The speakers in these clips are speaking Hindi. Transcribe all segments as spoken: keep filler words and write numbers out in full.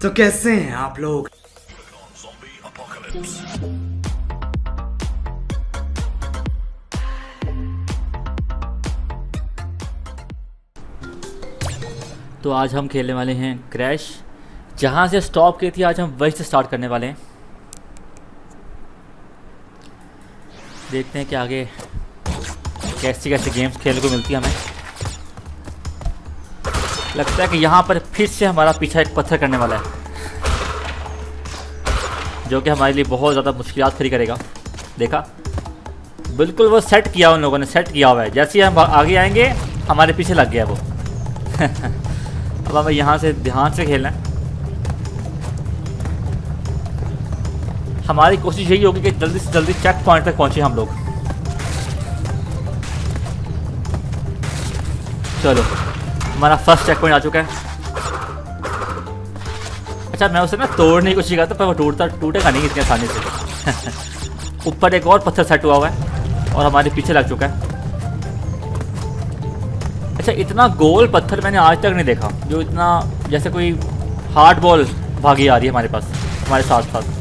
तो कैसे हैं आप लोग? तो आज हम खेलने वाले हैं क्रैश। जहाँ से स्टॉप की थी आज हम वहीं से स्टार्ट करने वाले हैं। देखते हैं कि आगे कैसी कैसी गेम्स खेलने को मिलती है हमें। लगता है कि यहाँ पर फिर से हमारा पीछा एक पत्थर करने वाला है, जो कि हमारे लिए बहुत ज़्यादा मुश्किलात खड़ी करेगा। देखा, बिल्कुल वो सेट किया, उन लोगों ने सेट किया हुआ है। जैसे ही हम आगे आएंगे हमारे पीछे लग गया वो। अब हमें यहाँ से ध्यान से खेलना है। हमारी कोशिश यही होगी कि जल्दी से जल्दी चेक पॉइंट तक पहुँचे हम लोग। चलो, हमारा फर्स्ट चेक पॉइंट आ चुका है। अच्छा, मैं उसे ना तोड़ने की कोशिश करता, पर वो टूटता टूटेगा नहीं इतनी आसानी से। ऊपर एक और पत्थर सेट हुआ हुआ है और हमारे पीछे लग चुका है। अच्छा, इतना गोल पत्थर मैंने आज तक नहीं देखा, जो इतना जैसे कोई हार्ड बॉल भागी आ रही है हमारे पास, हमारे साथ साथ।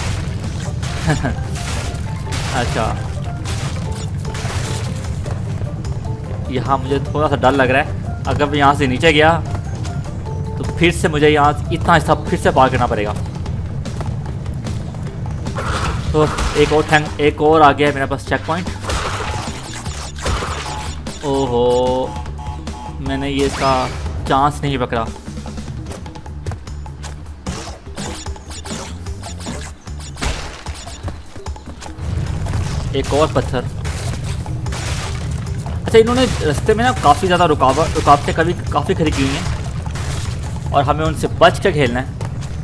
अच्छा, यहाँ मुझे थोड़ा सा डर लग रहा है। अगर मैं यहाँ से नीचे गया तो फिर से मुझे यहाँ इतना हिस्सा फिर से पार करना पड़ेगा। तो एक और थैंक एक और आ गया है मेरे पास चेक पॉइंट। ओहो, मैंने ये इसका चांस नहीं पकड़ा। एक और पत्थर। अच्छा, इन्होंने रास्ते में ना काफ़ी ज़्यादा रुकावट रुकावटें कभी काफ़ी खड़ी की हुई हैं और हमें उनसे बच कर खेलना है।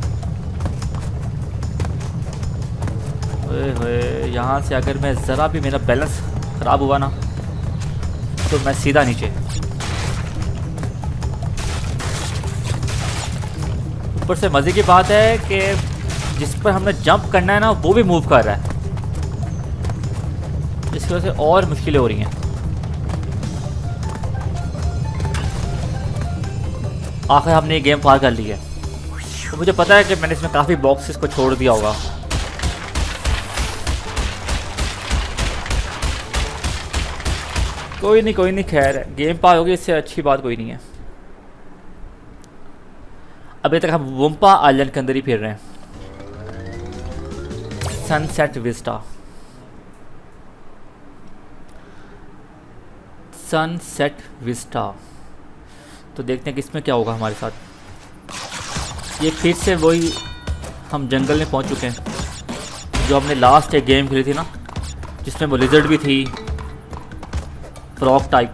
ओए होए, यहाँ से अगर मैं ज़रा भी मेरा बैलेंस ख़राब हुआ ना तो मैं सीधा नीचे। ऊपर से मज़े की बात है कि जिस पर हमने जंप करना है ना वो भी मूव कर रहा है, जिसकी वजह से और मुश्किलें हो रही हैं। आखिर हमने ये गेम पार कर ली है। तो मुझे पता है कि मैंने इसमें काफ़ी बॉक्सेस को छोड़ दिया होगा। कोई नहीं कोई नहीं, खैर गेम पार होगी, इससे अच्छी बात कोई नहीं है। अभी तक हम वुम्पा आइलैंड के अंदर ही फिर रहे हैं। Sunset vista, sunset vista. तो देखते हैं कि इसमें क्या होगा हमारे साथ। ये फिर से वही हम जंगल में पहुंच चुके हैं जो हमने लास्ट एक गेम खेली थी ना, जिसमें वो लिजर्ड भी थी, फ्रॉग टाइप।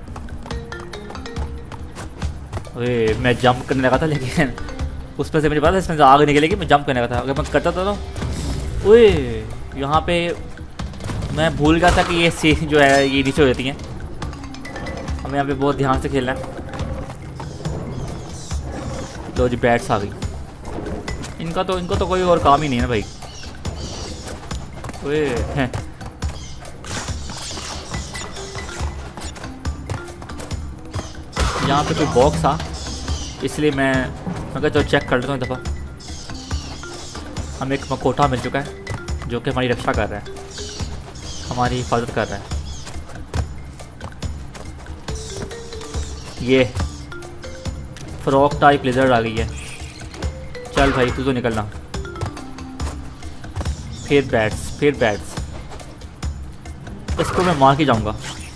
अरे मैं जंप करने लगा था, लेकिन उस पर से मुझे पता था इसमें से आग निकलेगी। मैं जंप करने लगा था, अगर मैं करता था तो ओए यहाँ पे मैं भूल गया था कि ये सी जो है ये नीचे हो जाती हैं। हमें यहाँ पे बहुत ध्यान से खेलना है। लो जी, बैट्स आ गई। इनका तो इनको तो कोई और काम ही नहीं है ना भाई। ओए हैं। यहाँ पे कोई बॉक्स आ, इसलिए मैं मैं तो चेक कर लेता हूँ एक दफ़ा। हमें एक मकोटा मिल चुका है जो कि हमारी रक्षा कर रहा है, हमारी हिफाजत कर रहा है। ये फ्रॉग टाइप लिजर्ड आ गई है। चल भाई, तू तो निकलना। फिर बैट्स फिर बैट्स इसको मैं मार के जाऊंगा।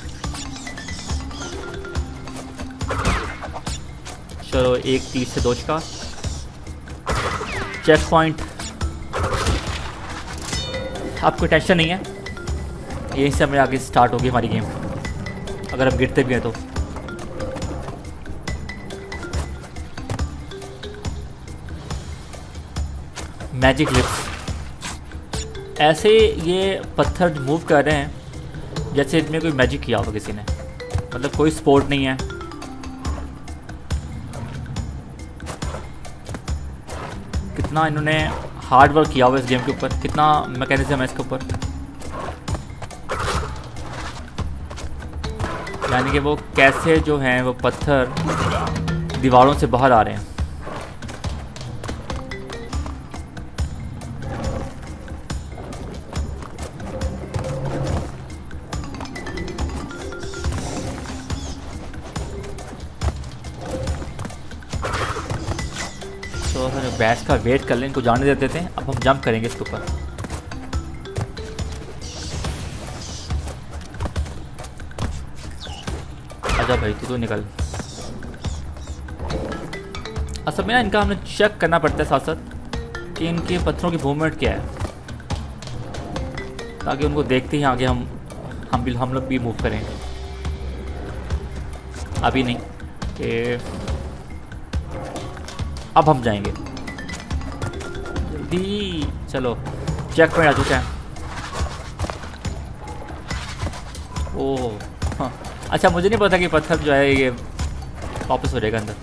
चलो, एक तीर से दो शिकार। चेक पॉइंट, आपको टेंशन नहीं है, यहीं से हमें आगे स्टार्ट होगी हमारी गेम। अगर हम गिरते भी हैं तो मैजिक लिप्स। ऐसे ये पत्थर मूव कर रहे हैं जैसे इनमें कोई मैजिक किया हो किसी ने, मतलब कोई स्पोर्ट नहीं है। कितना इन्होंने हार्ड वर्क किया हुआ इस गेम के ऊपर, कितना मैकेनिज्म है इसके ऊपर। यानी कि वो कैसे जो हैं वो पत्थर दीवारों से बाहर आ रहे हैं। थोड़ा सा बैच का वेट कर लें, इनको जाने देते थे। अब हम जंप करेंगे इसके ऊपर। आजा भाई, तू तो निकल। असल में ना इनका हमें चेक करना पड़ता है साथ साथ कि इनके पत्थरों की मूवमेंट क्या है, ताकि उनको देखते ही आगे हम हम भी हम लोग भी मूव करें। अभी नहीं कि अब हम जाएंगे जल्दी। चलो चेक पॉइंट आ चुका है। ओह हाँ, अच्छा मुझे नहीं पता कि पत्थर जो है ये वापस हो जाएगा अंदर।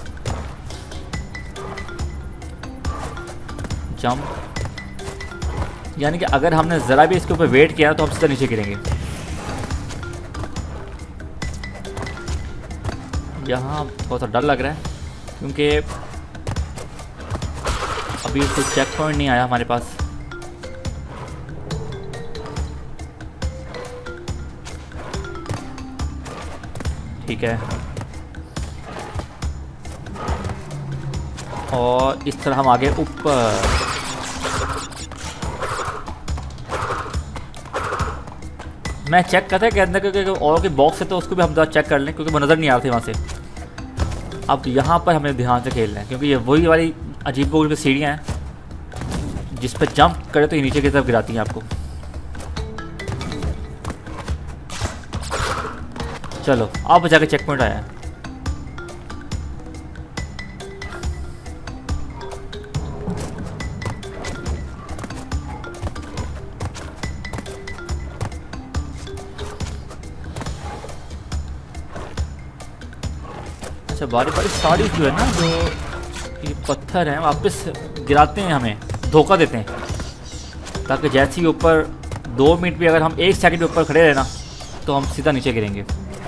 जंप, यानी कि अगर हमने ज़रा भी इसके ऊपर वेट किया तो हम सीधा नीचे गिरेंगे। यहाँ थोड़ा सा डर लग रहा है क्योंकि अभी कोई चेक पॉइंट नहीं आया हमारे पास। ठीक है, और इस तरह हम आगे ऊपर। मैं चेक करता है कि अंदर के और के बॉक्स है तो उसको भी हम चेक कर लें, क्योंकि वो नज़र नहीं आ रही थी वहाँ से। अब यहाँ पर हमें ध्यान से खेलना है, क्योंकि ये वही वाली अजीब गरीब सीढ़ियाँ हैं जिस पर जंप करे तो ये नीचे की तरफ गिराती हैं आपको। चलो अब जाके चेक पॉइंट आया है। अच्छा बारी बारी साड़ी जो है ना, जो ये पत्थर हैं वापस गिराते हैं, हमें धोखा देते हैं, ताकि जैसे ही ऊपर दो मिनट भी अगर हम एक सेकंड ऊपर खड़े रहे ना तो हम सीधा नीचे गिरेंगे।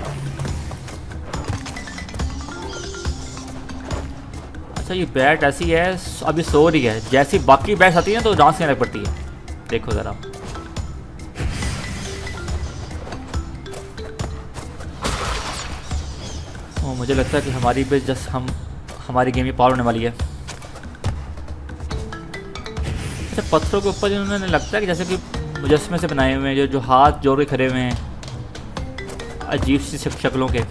अच्छा ये बैट ऐसी है, अभी सो रही है, जैसी बाकी बैट्स आती है तो डांस करने पड़ती है। देखो ज़रा, ओ, मुझे लगता है कि हमारी पे जस्ट हम हमारी गेम ही पार होने वाली है। अच्छा पत्थरों के ऊपर इन्होंने लगता है कि जैसे कि मुजस्मे से बनाए हुए हैं, जो जो हाथ जोड़ के खड़े हुए हैं अजीब सी शक्लों के।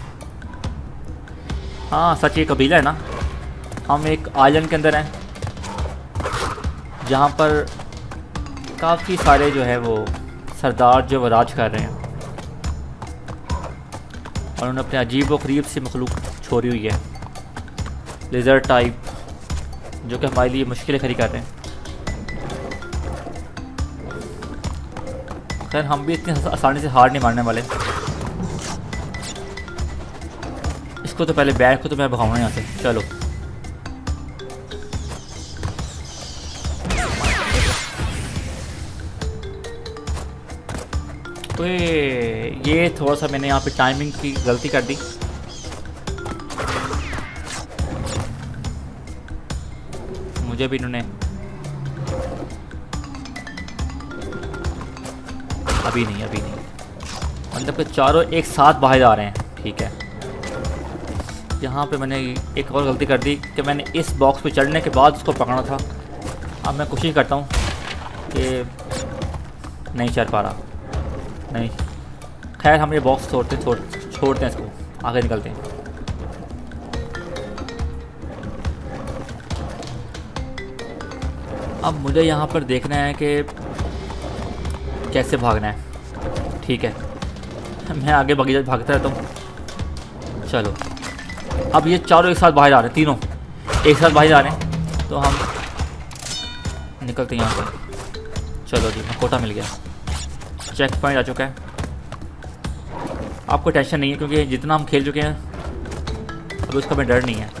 हाँ सच, ये कबीला है ना, हम एक आइलैंड के अंदर हैं जहाँ पर काफ़ी सारे जो है वो सरदार जो वो राज कर रहे हैं, और उन्होंने अपने अजीब व गरीब सी मखलूक छोड़ी हुई है, लेज़र टाइप, जो कि हमारे लिए मुश्किलें खड़ी कर रहे हैं। खैर हम भी इतनी आसानी से हार नहीं मारने वाले। इसको तो पहले बैग को तो मैं भगाऊंगा यहाँ से। चलो तो ये थोड़ा सा मैंने यहाँ पे टाइमिंग की गलती कर दी। मुझे भी इन्होंने अभी नहीं अभी नहीं मतलब कि चारों एक साथ बाहर आ रहे हैं। ठीक है, यहाँ पे मैंने एक और गलती कर दी कि मैंने इस बॉक्स पे चढ़ने के बाद उसको पकड़ना था। अब मैं कोशिश करता हूँ कि नहीं चढ़ पा रहा। नहीं, खैर हम ये बॉक्स छोड़ते छोड़ छोड़ते हैं, इसको आगे निकलते हैं। अब मुझे यहाँ पर देखना है कि कैसे भागना है। ठीक है, मैं आगे बगीचा भागता रहता हूँ। चलो अब ये चारों एक साथ बाहर आ रहे हैं, तीनों एक साथ बाहर आ रहे हैं, तो हम निकलते हैं यहाँ से। चलो जी, कोटा मिल गया, चेक पॉइंट आ चुका है। आपको टेंशन नहीं है क्योंकि जितना हम खेल चुके हैं अब उसका हमें डर नहीं है।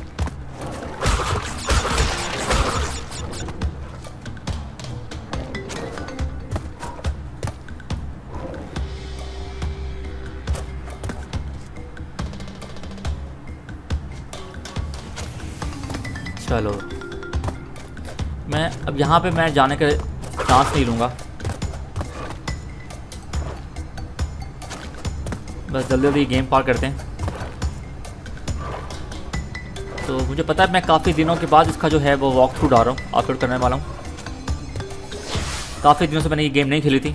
चलो मैं अब यहाँ पे मैं जाने का चांस नहीं लूँगा, बस जल्दी जल्दी गेम पार करते हैं। तो मुझे पता है मैं काफ़ी दिनों के बाद इसका जो है वो वॉक थ्रू डाल रहा हूँ, अपलोड करने वाला हूँ। काफ़ी दिनों से मैंने ये गेम नहीं खेली थी।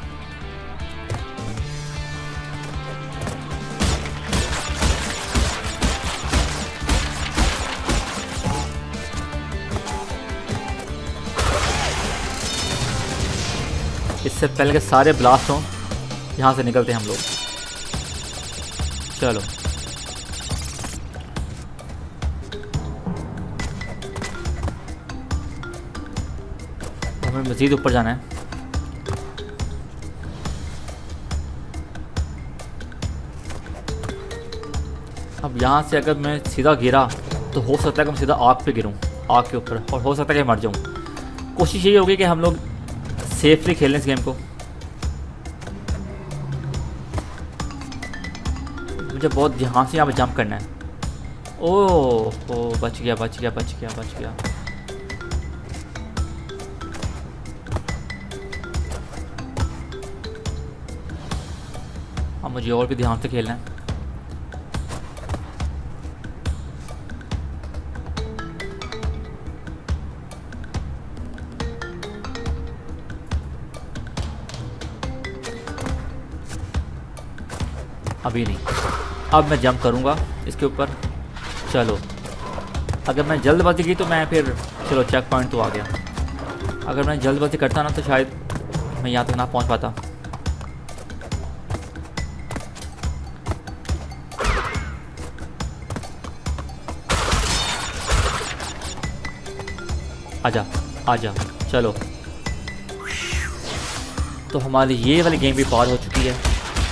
इससे पहले के सारे ब्लास्ट हों, यहाँ से निकलते हैं हम लोग। चलो हमें मज़ीद ऊपर जाना है। अब यहाँ से अगर मैं सीधा गिरा तो हो सकता है कि मैं सीधा आग पे गिरूँ, आग के ऊपर, और हो सकता है कि मर जाऊँ। कोशिश यही होगी कि हम लोग सेफली खेलें इस गेम को। मुझे बहुत ध्यान से यहाँ पे जंप करना है। ओह ओ बच गया बच गया बच गया बच गया। अब मुझे और भी ध्यान से खेलना है। अभी नहीं, अब मैं जंप करूंगा इसके ऊपर। चलो अगर मैं जल्दबाजी की तो मैं फिर, चलो चेक पॉइंट तो आ गया। अगर मैं जल्दबाजी करता ना तो शायद मैं यहाँ तक ना पहुँच पाता। आजा आजा। चलो तो हमारी ये वाली गेम भी पार हो चुकी है।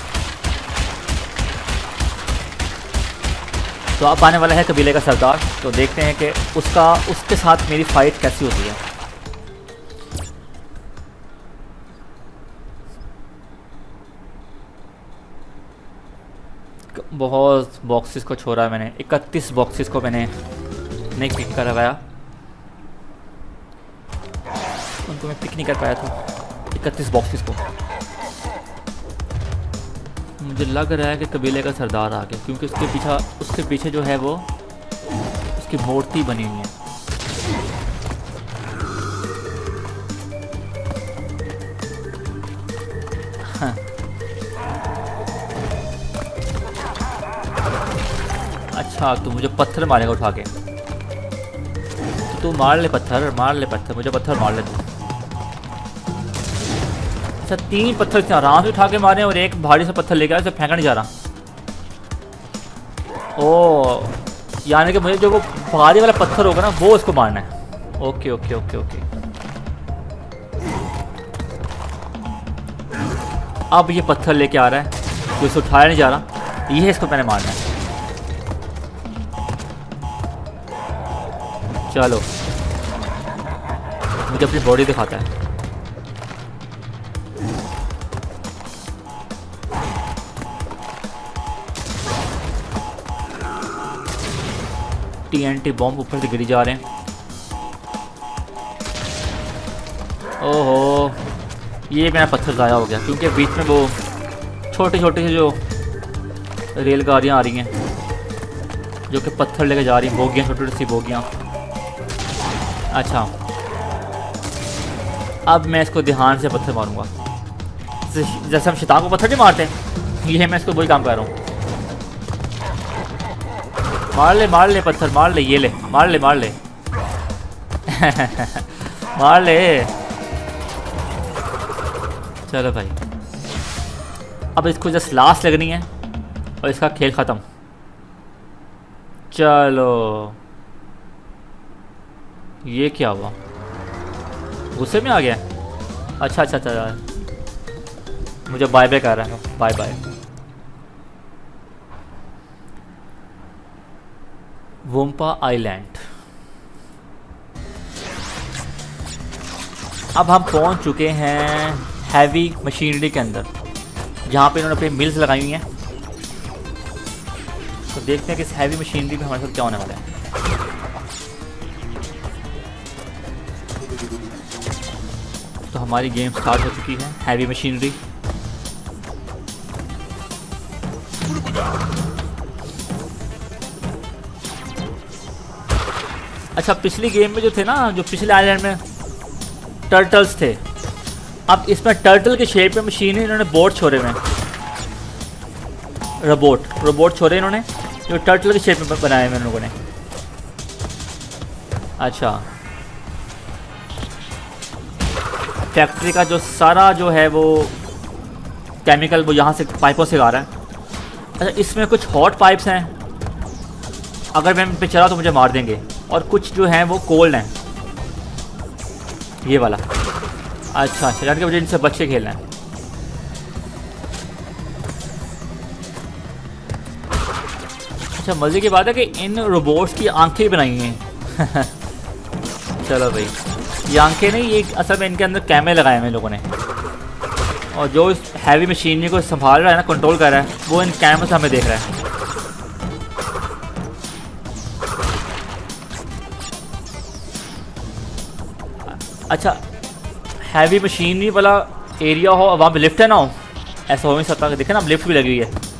तो अब आने वाला है कबीले का सरदार। तो देखते हैं कि उसका उसके साथ मेरी फ़ाइट कैसी होती है। बहुत बॉक्सेस को छोड़ा है मैंने, इकतीस बॉक्सेस को मैंने नहीं पिक करवाया, उनको मैं पिक नहीं कर पाया था, इकतीस बॉक्सेस को। मुझे लग रहा है कि कबीले का सरदार आ गया, क्योंकि उसके पीछे उसके पीछे जो है वो उसकी मूर्ति बनी हुई है। हाँ। अच्छा तो मुझे पत्थर मारेगा उठा के। तो तू मार ले पत्थर, मार ले पत्थर, मुझे पत्थर मार ले तू। अच्छा तीन पत्थर से आराम से उठा के मारे और एक भारी सा पत्थर लेकर उसे फेंका नहीं जा रहा। ओ यानी कि मुझे जो वो भारी वाला पत्थर होगा ना वो उसको मारना है। Okay okay okay okay. अब ये पत्थर लेके आ रहा है, जो इसे उठाया नहीं जा रहा, ये है इसको मैंने मारना है। चलो मुझे अपनी बॉडी दिखाता है। टीएनटी बॉम्ब ऊपर से गिरी जा रहे हैं। ओहो ये मेरा पत्थर ज़ाया हो गया, क्योंकि बीच में वो छोटे छोटे से जो रेलगाड़ियाँ आ रही हैं जो कि पत्थर लेकर जा रही हैं, बोगियाँ, छोटी छोटी सी बोगियाँ। अच्छा अब मैं इसको ध्यान से पत्थर मारूंगा, जैसे हम शैतान को पत्थर नहीं मारते, ये मैं इसको वही काम कर रहा हूँ। मार ले मार ले पत्थर, मार ले, ये ले, मार ले मार ले मार ले। चलो भाई अब इसको जस्ट लास्ट लगनी है और इसका खेल ख़त्म। चलो ये क्या हुआ, गुस्से में आ गया। अच्छा अच्छा अच्छा मुझे बाय बाय कर रहा है, बाय बाय। वोम्पा आइलैंड। अब हम पहुंच चुके हैं हैवी मशीनरी के अंदर, जहाँ पे इन्होंने अपनी मिल्स लगाई हुई हैं। तो देखते हैं कि इस हैवी मशीनरी में हमारे साथ क्या होने वाला है। तो हमारी गेम स्टार्ट हो चुकी है, हैवी मशीनरी। अच्छा पिछली गेम में जो थे ना, जो पिछले आइलैंड में टर्टल्स थे, अब इसमें टर्टल के शेप में मशीन है, इन्होंने बोट छोड़े हुए हैं, रोबोट रोबोट छोड़े इन्होंने जो टर्टल के शेप में बनाए हुए हैं लोगों ने। अच्छा फैक्ट्री का जो सारा जो है वो केमिकल वो यहाँ से पाइपों से आ रहा है। अच्छा इसमें कुछ हॉट पाइप्स हैं, अगर मैं इन पे चला तो मुझे मार देंगे, और कुछ जो हैं वो कोल्ड हैं, ये वाला। अच्छा अच्छा लड़के मुझे इनसे बच्चे खेलना है। अच्छा मज़े की बात है कि इन रोबोट्स की आंखें बनाई हैं चलो भाई, ये आंखें नहीं, ये असल में इनके अंदर कैमरे लगाए हैं लोगों ने, और जो इस हैवी मशीनरी को संभाल रहा है ना, कंट्रोल कर रहा है, वो इन कैमरे से हमें देख रहा है। अच्छा हैवी मशीनरी वाला एरिया हो, वहाँ पे लिफ्ट है ना हो, ऐसा हो नहीं सकता। देखे ना, लिफ्ट भी लगी हुई है।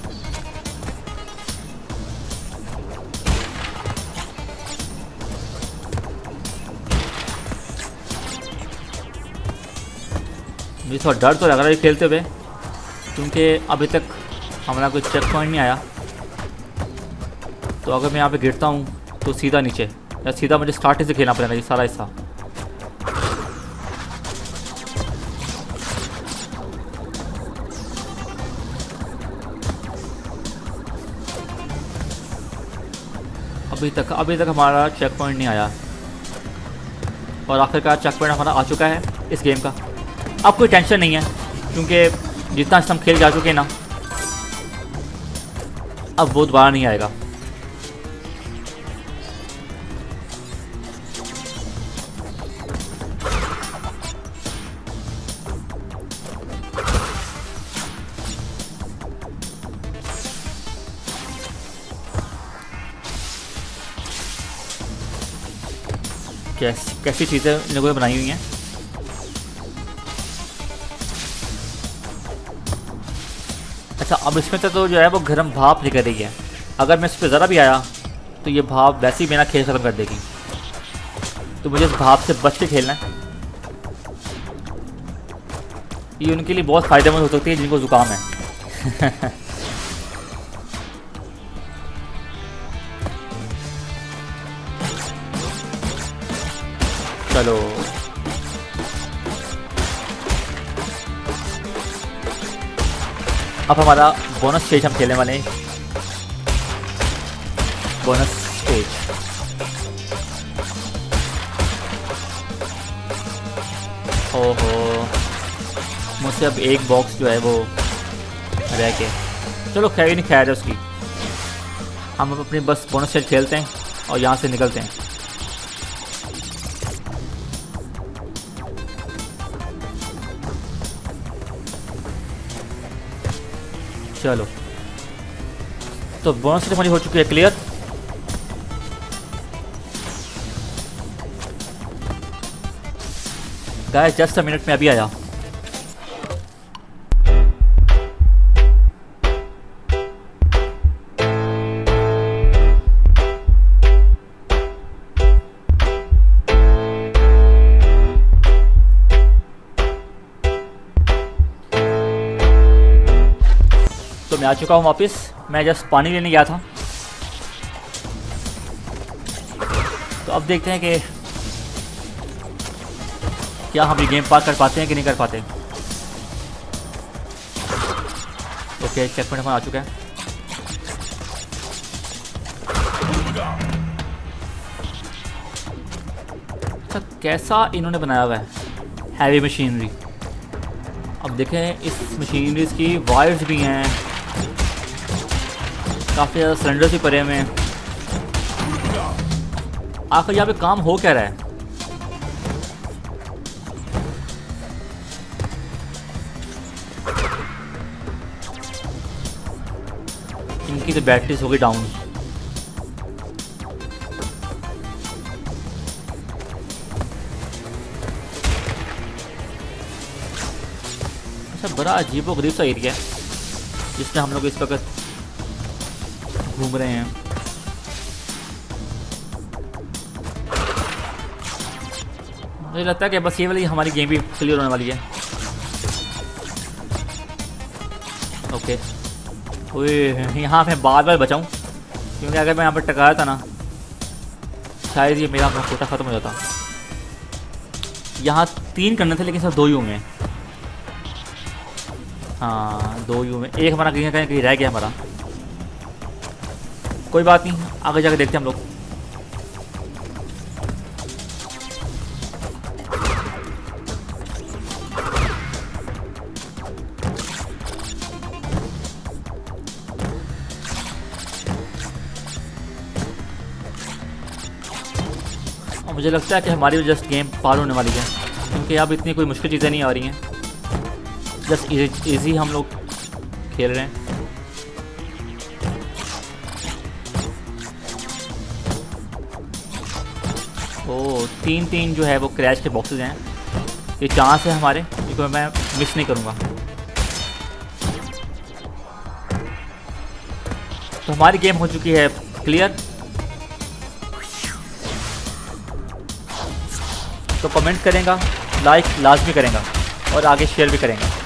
मुझे थोड़ा डर तो लग रहा है खेलते हुए, क्योंकि अभी तक हमारा कोई चेक पॉइंट नहीं आया। तो अगर मैं यहाँ पे गिरता हूँ तो सीधा नीचे, या सीधा मुझे स्टार्टिंग से खेलना पड़ेगा ये सारा हिस्सा। अभी तक अभी तक हमारा चेक पॉइंट नहीं आया, और आखिरकार चेक पॉइंट हमारा आ चुका है इस गेम का। अब कोई टेंशन नहीं है, क्योंकि जितना हम खेल जा चुके हैं ना, अब वो दोबारा नहीं आएगा। कैसी कैसी चीज़ें इन लोगों ने बनाई हुई हैं। अच्छा अब इसमें तो जो है वो गर्म भाप निकल रही है, अगर मैं इस पर ज़रा भी आया तो ये भाप वैसे ही मेरा खेल ख़त्म कर देगी। तो मुझे इस भाप से बच के खेलना है। ये उनके लिए बहुत फ़ायदेमंद हो सकती है जिनको ज़ुकाम है चलो अब हमारा बोनस स्टेज हम खेलने वाले हैं। बोनस स्टेज ओहो, मुझसे अब एक बॉक्स जो है वो रह के, चलो खैर नहीं खैर है उसकी। हम अब अपनी बस बोनस स्टेज खेलते हैं और यहाँ से निकलते हैं। चलो तो बोनस स्टेज हमारी हो चुकी है clear. Guys just a minute में अभी आया। तो मैं आ चुका हूँ वापस। मैं जस्ट पानी लेने गया था। तो अब देखते हैं कि क्या हम ये गेम पास कर पाते हैं कि नहीं कर पाते। ओके चेक पॉइंट हमारा आ चुका है। अच्छा कैसा इन्होंने बनाया हुआ है हैवी मशीनरी। अब देखें इस मशीनरीज की वायर्स भी हैं, काफ़ी ज़्यादा सिलेंडर्स भी पड़े हुए हैं। आखिर यहाँ पे काम हो क्या रहा है। इनकी तो बैटरीज हो गई डाउन। अच्छा बड़ा अजीब व गरीब सा एरिया है जिसमें हम लोग इस वक्त घूम रहे हैं। मुझे लगता है कि बस ये वाली हमारी गेम भी क्लियर होने वाली है। ओके, यहाँ मैं बार बार बचाऊँ क्योंकि अगर मैं यहाँ पर टकराया था ना शायद ये मेरा अपना कोटा ख़त्म हो जाता। यहाँ तीन करने थे लेकिन सब दो ही हुए हैं। हाँ दो ही हुए, एक हमारा कहीं कहीं कहीं रह गया हमारा। कोई बात नहीं, आगे जाके देखते हैं हम लोग। और मुझे लगता है कि हमारी जस्ट गेम पार होने वाली है क्योंकि अब इतनी कोई मुश्किल चीज़ें नहीं आ रही हैं, जस्ट इजी हम लोग खेल रहे हैं। ओ तीन तीन जो है वो क्रैश के बॉक्सेस हैं, ये चांस है हमारे क्योंकि मैं मिस नहीं करूँगा। तो हमारी गेम हो चुकी है क्लियर। तो कमेंट करेगा, लाइक लाजमी करेगा और आगे शेयर भी करेंगे।